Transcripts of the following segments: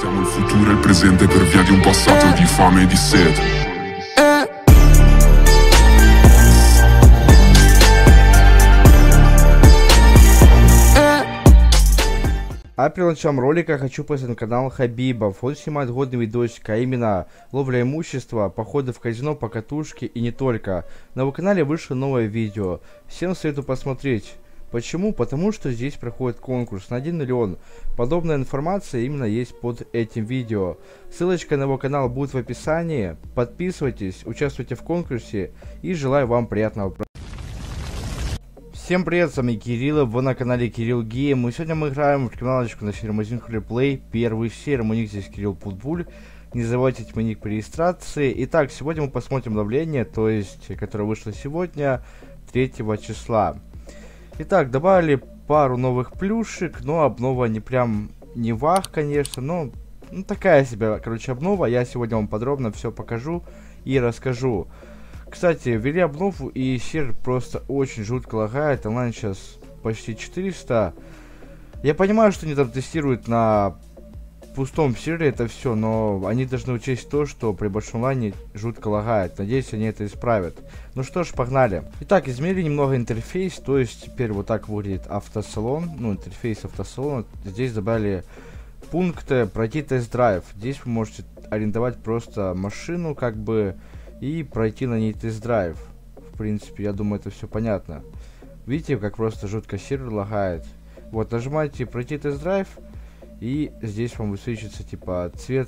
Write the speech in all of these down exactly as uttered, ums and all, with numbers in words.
Siamo il futuro e il presente per via di un passato di fame e di sete. А при начале ролика хочу показать канал Хабибов. Он снимает годный видосик, а именно ловля имущества, походы в казино, покатушки и не только. На его канале вышло новое видео. Всем советую посмотреть. Почему? Потому что здесь проходит конкурс на один миллион. Подобная информация именно есть под этим видео. Ссылочка на его канал будет в описании. Подписывайтесь, участвуйте в конкурсе и желаю вам приятного просмотра. Всем привет, с вами Кирилл, вы на канале Кирилл Гейм, и сегодня мы играем в криминалочку на сервере Amazing Replay, первый сервер, мой ник здесь Кирилл Путбуль, не забывайте мой ник по регистрации. Итак, сегодня мы посмотрим обновление, то есть, которое вышло сегодня, третьего числа. Итак, добавили пару новых плюшек, но обнова не прям, не вах, конечно, но ну, такая себе, короче, обнова, я сегодня вам подробно все покажу и расскажу. Кстати, ввели обнову, и сервер просто очень жутко лагает. Онлайн сейчас почти четыреста. Я понимаю, что они там тестируют на пустом сервере это все, но они должны учесть то, что при большом онлайне жутко лагает. Надеюсь, они это исправят. Ну что ж, погнали. Итак, изменили немного интерфейс, то есть теперь вот так выглядит автосалон. Ну, интерфейс автосалона. Здесь добавили пункты пройти тест-драйв. Здесь вы можете арендовать просто машину, как бы, и пройти на ней тест-драйв. В принципе, я думаю, это все понятно. Видите, как просто жутко сервер лагает. Вот, нажимаете пройти тест-драйв, и здесь вам высвечивается типа цвет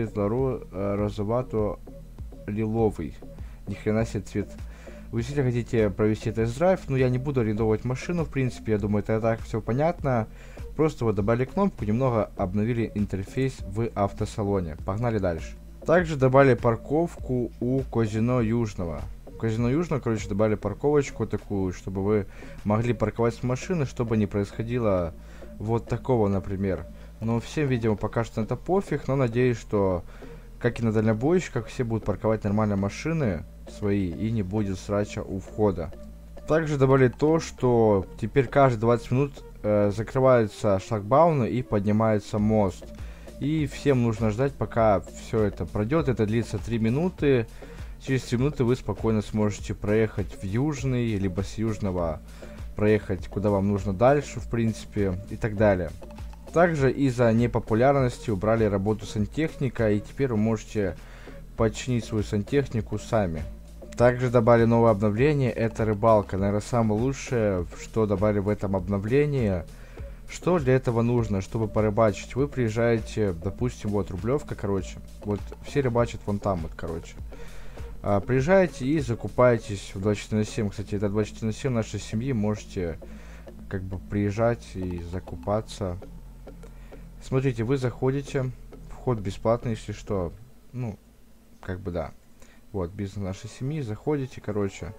светло-розовато-лиловый. Ни хрена себе цвет. Вы если хотите провести тест-драйв, но я не буду арендовать машину, в принципе, я думаю, это так все понятно. Просто вот добавили кнопку, немного обновили интерфейс в автосалоне. Погнали дальше. Также добавили парковку у казино Южного. У казино Южного, короче, добавили парковочку такую, чтобы вы могли парковать машины, чтобы не происходило вот такого, например. Но всем, видимо, пока что это пофиг, но надеюсь, что, как и на дальнобойщиках, все будут парковать нормально машины свои и не будет срача у входа. Также добавили то, что теперь каждые двадцать минут э, закрываются шлагбауны и поднимается мост. И всем нужно ждать, пока все это пройдет. Это длится три минуты. Через три минуты вы спокойно сможете проехать в Южный, либо с Южного проехать, куда вам нужно дальше, в принципе, и так далее. Также из-за непопулярности убрали работу сантехника, и теперь вы можете починить свою сантехнику сами. Также добавили новое обновление, это рыбалка. Наверное, самое лучшее, что добавили в этом обновлении. Что для этого нужно, чтобы порыбачить? Вы приезжаете, допустим, вот Рублевка, короче. Вот все рыбачат вон там вот, короче. А, приезжаете и закупаетесь в двадцать четыре на семь. Кстати, это двадцать четыре на семь нашей семьи. Можете как бы приезжать и закупаться. Смотрите, вы заходите. Вход бесплатный, если что. Ну, как бы да. Вот, бизнес нашей семьи. Заходите, короче.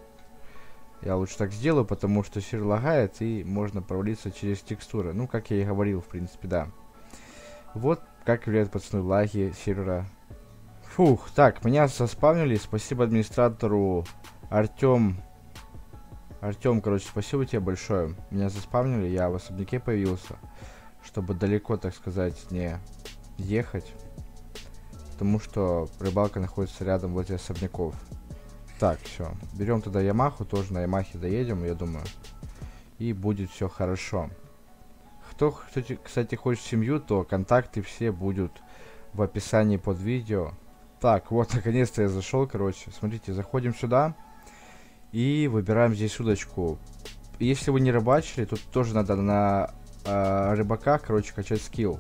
Я лучше так сделаю, потому что сервер лагает и можно провалиться через текстуры. Ну, как я и говорил, в принципе, да. Вот как влияют, пацаны, лаги сервера. Фух, так, меня заспавнили. Спасибо администратору Артем. Артем, короче, спасибо тебе большое. Меня заспавнили, я в особняке появился. Чтобы далеко, так сказать, не ехать. Потому что рыбалка находится рядом возле особняков. Так, все. Берем туда Ямаху, тоже на Ямахе доедем, я думаю. И будет все хорошо. Кто, кто, кстати, хочет семью, то контакты все будут в описании под видео. Так, вот, наконец-то я зашел, короче. Смотрите, заходим сюда. И выбираем здесь удочку. Если вы не рыбачили, тут тоже надо на э, рыбаках, короче, качать скилл.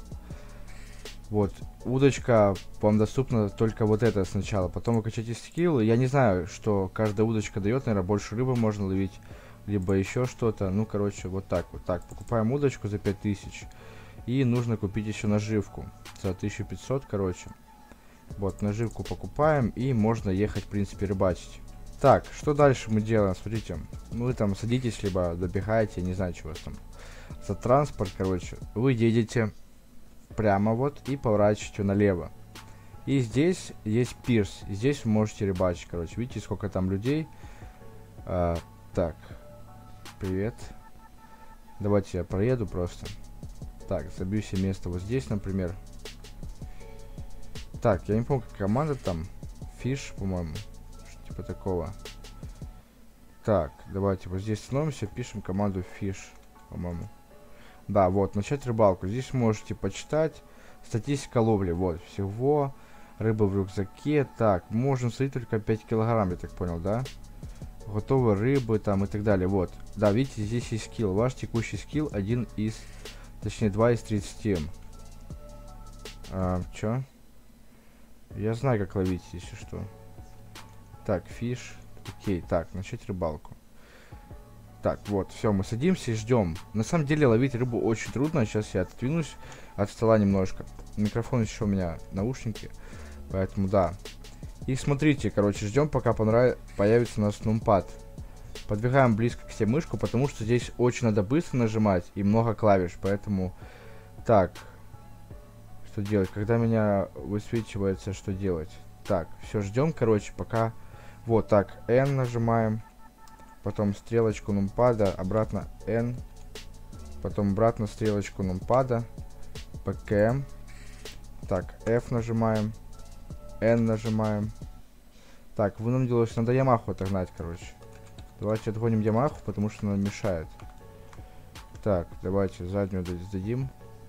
Вот, удочка вам доступна только вот это сначала, потом вы качаете скилл. Я не знаю, что каждая удочка дает, наверное, больше рыбы можно ловить, либо еще что-то. Ну, короче, вот так вот. Так, покупаем удочку за пять тысяч. И нужно купить еще наживку за тысячу пятьсот, короче. Вот, наживку покупаем, и можно ехать, в принципе, рыбачить. Так, что дальше мы делаем? Смотрите, вы там садитесь, либо добегаете, не знаю, что у вас там за транспорт, короче. Вы едете прямо вот и поворачиваете налево. И здесь есть пирс. И здесь вы можете рыбачить, короче. Видите, сколько там людей. А, так. Привет. Давайте я проеду просто. Так, забью себе место вот здесь, например. Так, я не помню, как команда там. Fish, по-моему. Типа такого. Так, давайте вот здесь становимся, пишем команду Fish, по-моему. Да, вот, начать рыбалку. Здесь можете почитать. Статистика ловли, вот, всего. Рыба в рюкзаке. Так, можем смотреть только пять килограмм, я так понял, да? Готовые рыбы там и так далее, вот. Да, видите, здесь есть скилл. Ваш текущий скилл один из, точнее, два из тридцати. А, чё? Я знаю, как ловить, если что. Так, фиш. Окей, так, начать рыбалку. Так, вот, все, мы садимся и ждем. На самом деле ловить рыбу очень трудно. Сейчас я отодвинусь от стола немножко. Микрофон еще у меня, наушники. Поэтому да. И смотрите, короче, ждем, пока понрав... появится у нас нумпад. Подвигаем близко к себе мышку, потому что здесь очень надо быстро нажимать и много клавиш. Поэтому, так, что делать? Когда меня высвечивается, что делать? Так, все, ждем, короче, пока... Вот, так, N нажимаем. Потом стрелочку нумпада, обратно N. Потом обратно стрелочку нумпада. пэ ка эм. Так, F нажимаем. N нажимаем. Так, вынудилось, надо Ямаху отогнать, короче. Давайте отгоним Ямаху, потому что она мешает. Так, давайте заднюю сдадим.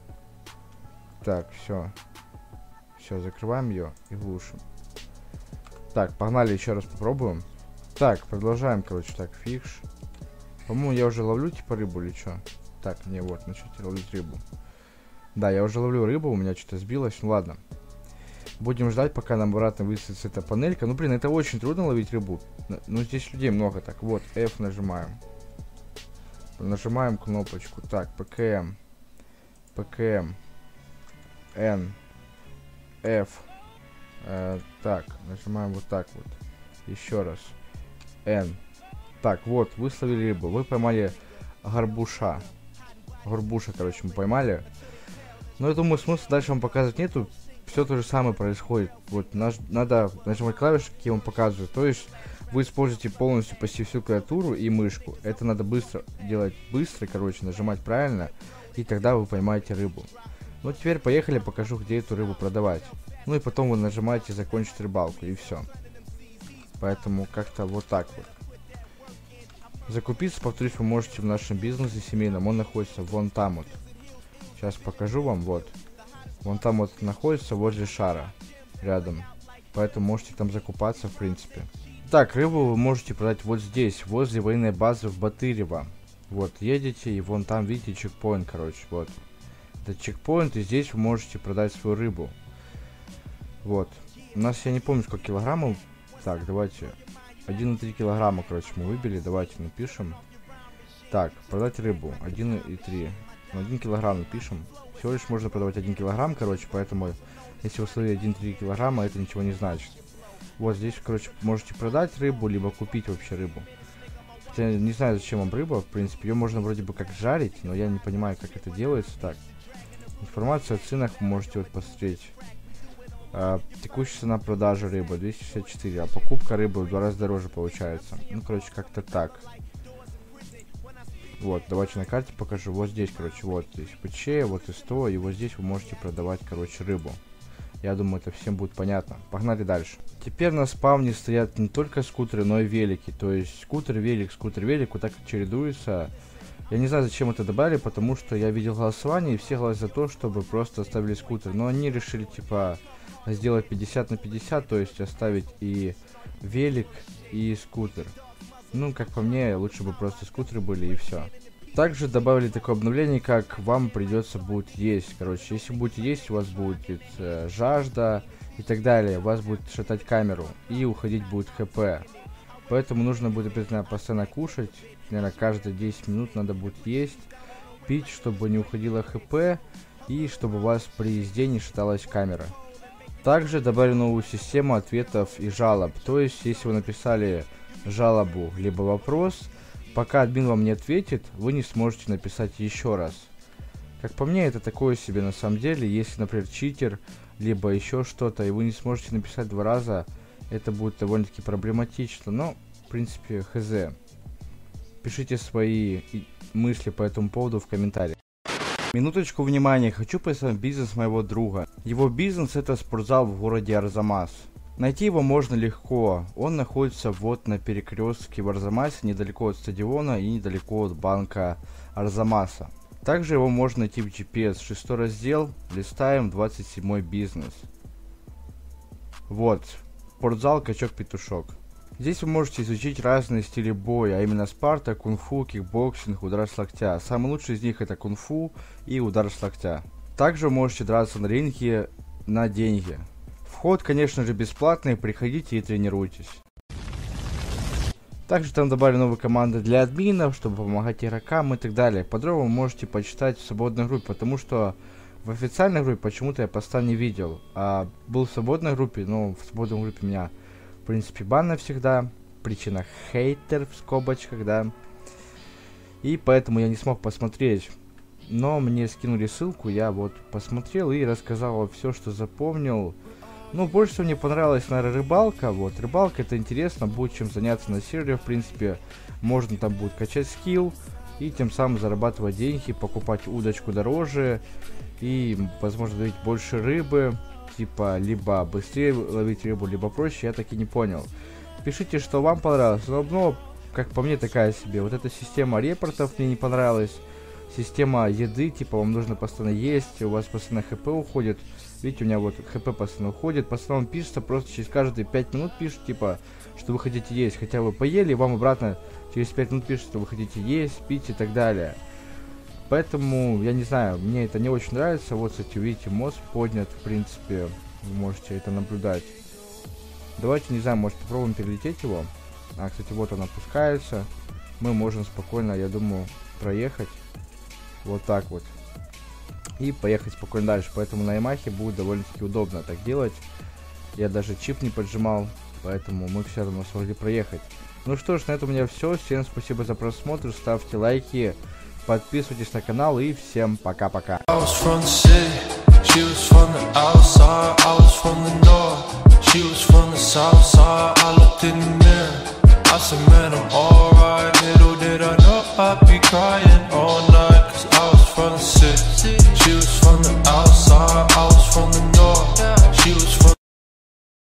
Так, все. Все, закрываем ее и глушим. Так, погнали, еще раз попробуем. Так, продолжаем, короче, так, фикш. По-моему, я уже ловлю, типа, рыбу или что? Так, не, вот, начать ловить рыбу. Да, я уже ловлю рыбу, у меня что-то сбилось, ну ладно. Будем ждать, пока нам обратно высадится эта панелька. Ну, блин, это очень трудно ловить рыбу. Ну, здесь людей много, так, вот, F нажимаем. Нажимаем кнопочку, так, пэ ка эм. пэ ка эм. N. F. Э, так, нажимаем вот так вот. Еще раз. N. Так, вот, вы словили рыбу. Вы поймали горбуша. Горбуша, короче, мы поймали. Но я думаю, смысла дальше вам показывать нету. Все то же самое происходит. Вот, наж надо нажимать клавиши, какие вам показывают. То есть, вы используете полностью почти всю клавиатуру и мышку. Это надо быстро делать, быстро, короче, нажимать правильно. И тогда вы поймаете рыбу. Ну, теперь поехали, покажу, где эту рыбу продавать. Ну, и потом вы нажимаете закончить рыбалку, и все. Поэтому как-то вот так вот. Закупиться, повторюсь, вы можете в нашем бизнесе семейном. Он находится вон там вот. Сейчас покажу вам, вот. Вон там вот находится возле шара. Рядом. Поэтому можете там закупаться, в принципе. Так, рыбу вы можете продать вот здесь, возле военной базы в Батырево. Вот, едете, и вон там, видите, чекпоинт, короче, вот. Это чекпоинт, и здесь вы можете продать свою рыбу. Вот. У нас, я не помню, сколько килограммов. Так, давайте. один и три килограмма, короче, мы выбили. Давайте напишем. Так, продать рыбу. один и три. Ну, один килограмм напишем. Всего лишь можно продавать один килограмм, короче, поэтому, если вы словили один и три килограмма, это ничего не значит. Вот здесь, короче, можете продать рыбу, либо купить вообще рыбу. Хотя не знаю, зачем вам рыба, в принципе. Ее можно вроде бы как жарить, но я не понимаю, как это делается. Так. Информацию о ценах вы можете вот посмотреть. А, текущая цена продажи рыбы двести шестьдесят четыре, а покупка рыбы в два раза дороже получается. Ну, короче, как-то так. Вот, давайте на карте покажу. Вот здесь, короче, вот здесь ПЧ, вот и сто, и вот здесь вы можете продавать, короче, рыбу. Я думаю, это всем будет понятно. Погнали дальше. Теперь на спавне стоят не только скутеры, но и велики. То есть скутер, велик, скутер, велик, вот так чередуются. Я не знаю, зачем это добавили, потому что я видел голосование, и все голосовали за то, чтобы просто оставили скутер. Но они решили, типа, сделать пятьдесят на пятьдесят, то есть оставить и велик, и скутер. Ну, как по мне, лучше бы просто скутеры были, и все. Также добавили такое обновление, как вам придется будет есть. Короче, если будете есть, у вас будет э, жажда и так далее. У вас будет шатать камеру и уходить будет хп. Поэтому нужно будет обязательно постоянно кушать. Наверное, каждые десять минут надо будет есть, пить, чтобы не уходило хп. И чтобы у вас при езде не шаталась камера. Также добавили новую систему ответов и жалоб. То есть, если вы написали жалобу либо вопрос, пока админ вам не ответит, вы не сможете написать еще раз. Как по мне, это такое себе на самом деле. Если, например, читер, либо еще что-то, и вы не сможете написать два раза, это будет довольно-таки проблематично. Но, в принципе, хз. Пишите свои мысли по этому поводу в комментариях. Минуточку внимания, хочу представить бизнес моего друга. Его бизнес — это спортзал в городе Арзамас. Найти его можно легко, он находится вот на перекрестке в Арзамасе, недалеко от стадиона и недалеко от банка Арзамаса. Также его можно найти в джи пи эс, шестой раздел, листаем, двадцать седьмой бизнес. Вот, спортзал Качок-Петушок. Здесь вы можете изучить разные стили боя, а именно спарта, кунг-фу, кикбоксинг, удар с локтя. Самый лучший из них это кунг-фу и удар с локтя. Также вы можете драться на ринге на деньги. Вход, конечно же, бесплатный, приходите и тренируйтесь. Также там добавили новые команды для админов, чтобы помогать игрокам и так далее. Подробно вы можете почитать в свободной группе, потому что в официальной группе почему-то я поста не видел. А был в свободной группе, но в свободной группе меня, в принципе, бан навсегда. Причина хейтер в скобочках, да. И поэтому я не смог посмотреть. Но мне скинули ссылку, я вот посмотрел и рассказал все, что запомнил. Ну, больше всего мне понравилась, наверное, рыбалка. Вот, рыбалка — это интересно, будет чем заняться на сервере, в принципе. Можно там будет качать скилл и тем самым зарабатывать деньги, покупать удочку дороже и, возможно, ловить больше рыбы. Типа, либо быстрее ловить рыбу, либо проще, я так и не понял. Пишите, что вам понравилось. Но, ну, как по мне, такая себе. Вот эта система репортов мне не понравилась. Система еды, типа, вам нужно постоянно есть, у вас постоянно хп уходит. Видите, у меня вот хп постоянно уходит. Постоянно пишется, просто через каждые пять минут пишет, типа, что вы хотите есть. Хотя вы поели, вам обратно через пять минут пишет, что вы хотите есть, пить и так далее. Поэтому, я не знаю, мне это не очень нравится. Вот, кстати, видите, мост поднят, в принципе, вы можете это наблюдать. Давайте, не знаю, может попробуем перелететь его. А, кстати, вот он опускается. Мы можем спокойно, я думаю, проехать. Вот так вот. И поехать спокойно дальше. Поэтому на Ямахе будет довольно-таки удобно так делать. Я даже чип не поджимал. Поэтому мы все равно смогли проехать. Ну что ж, на этом у меня все. Всем спасибо за просмотр. Ставьте лайки. Подписывайтесь на канал. И всем пока-пока. I said, man, I'm alright. Little did I know I'd be crying all night, cause I was from the city. She was from the outside, I was from the